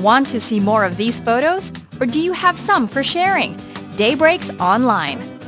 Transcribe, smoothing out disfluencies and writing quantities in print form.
Want to see more of these photos? Or do you have some for sharing? Daybreaks Online.